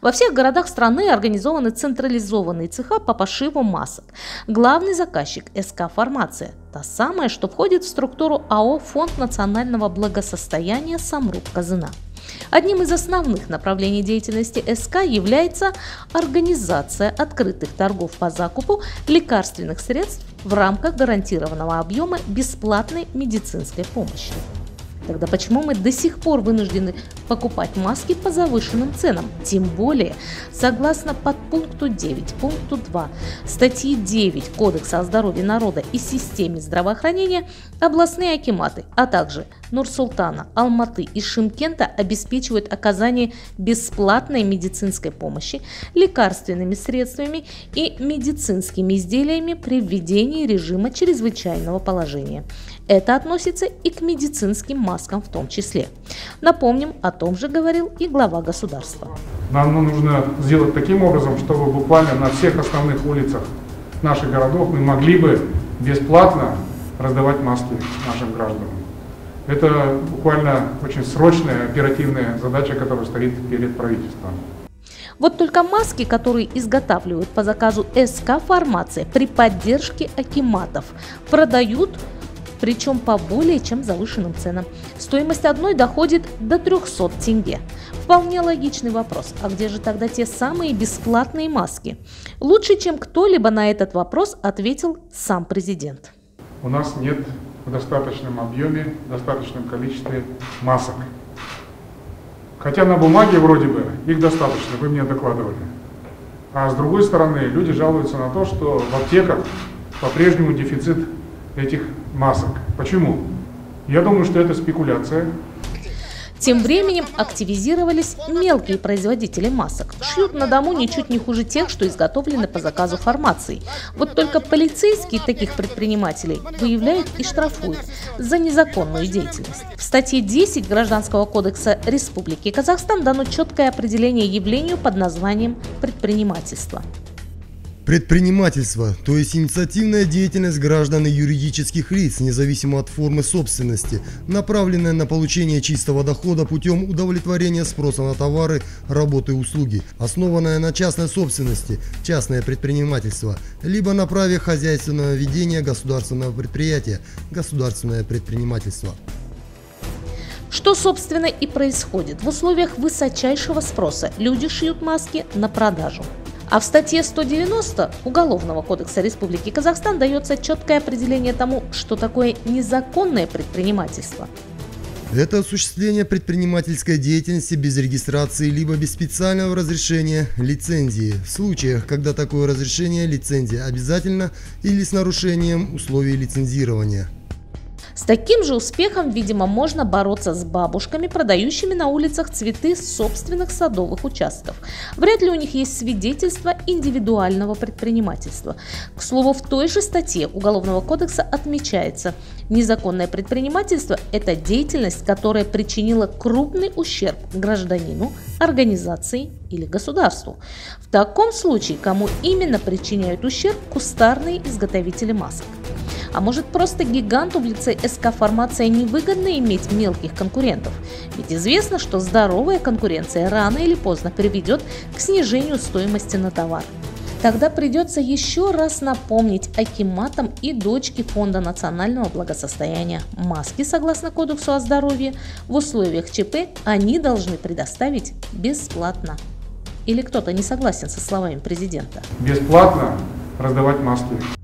Во всех городах страны организованы централизованные цеха по пошиву масок. Главный заказчик – СК «Фармация», та самая, что входит в структуру АО «Фонд национального благосостояния Самруб-Казына». Одним из основных направлений деятельности СК является организация открытых торгов по закупу лекарственных средств в рамках гарантированного объема бесплатной медицинской помощи. Тогда почему мы до сих пор вынуждены покупать маски по завышенным ценам? Тем более, согласно подпункту 9, пункту 2 статьи 9 Кодекса о здоровье народа и системе здравоохранения, областные акиматы, а также Нур-Султана, Алматы и Шымкента обеспечивают оказание бесплатной медицинской помощи, лекарственными средствами и медицинскими изделиями при введении режима чрезвычайного положения. Это относится и к медицинским маскам в том числе. Напомним, о том же говорил и глава государства. Нам нужно сделать таким образом, чтобы буквально на всех основных улицах наших городов мы могли бы бесплатно раздавать маски нашим гражданам. Это буквально очень срочная, оперативная задача, которая стоит перед правительством. Вот только маски, которые изготавливают по заказу СК «Фармация» при поддержке акиматов, продают, причем по более чем завышенным ценам. Стоимость одной доходит до 300 тенге. Вполне логичный вопрос, а где же тогда те самые бесплатные маски? Лучше, чем кто-либо на этот вопрос ответил сам президент. У нас нет в достаточном объеме, в достаточном количестве масок. Хотя на бумаге вроде бы их достаточно, вы мне докладывали. А с другой стороны, люди жалуются на то, что в аптеках по-прежнему дефицит этих масок. Почему? Я думаю, что это спекуляция. Тем временем активизировались мелкие производители масок. Шьют на дому ничуть не хуже тех, что изготовлены по заказу «Фармации». Вот только полицейские таких предпринимателей выявляют и штрафуют за незаконную деятельность. В статье 10 Гражданского кодекса Республики Казахстан дано четкое определение явлению под названием предпринимательство. Предпринимательство, то есть инициативная деятельность граждан и юридических лиц, независимо от формы собственности, направленная на получение чистого дохода путем удовлетворения спроса на товары, работы и услуги, основанная на частной собственности, частное предпринимательство, либо на праве хозяйственного ведения государственного предприятия, государственное предпринимательство. Что, собственно, и происходит. В условиях высочайшего спроса люди шьют маски на продажу. А в статье 190 Уголовного кодекса Республики Казахстан дается четкое определение тому, что такое незаконное предпринимательство. Это осуществление предпринимательской деятельности без регистрации либо без специального разрешения, лицензии, в случаях, когда такое разрешение, лицензия обязательно или с нарушением условий лицензирования. С таким же успехом, видимо, можно бороться с бабушками, продающими на улицах цветы с собственных садовых участков. Вряд ли у них есть свидетельство индивидуального предпринимательства. К слову, в той же статье Уголовного кодекса отмечается, незаконное предпринимательство – это деятельность, которая причинила крупный ущерб гражданину, организации или государству. В таком случае, кому именно причиняют ущерб кустарные изготовители масок? А может, просто гиганту в лице СК «Фармация» невыгодно иметь мелких конкурентов? Ведь известно, что здоровая конкуренция рано или поздно приведет к снижению стоимости на товар. Тогда придется еще раз напомнить акиматам и дочке Фонда национального благосостояния. Маски, согласно Кодексу о здоровье, в условиях ЧП они должны предоставить бесплатно. Или кто-то не согласен со словами президента? Бесплатно раздавать маски.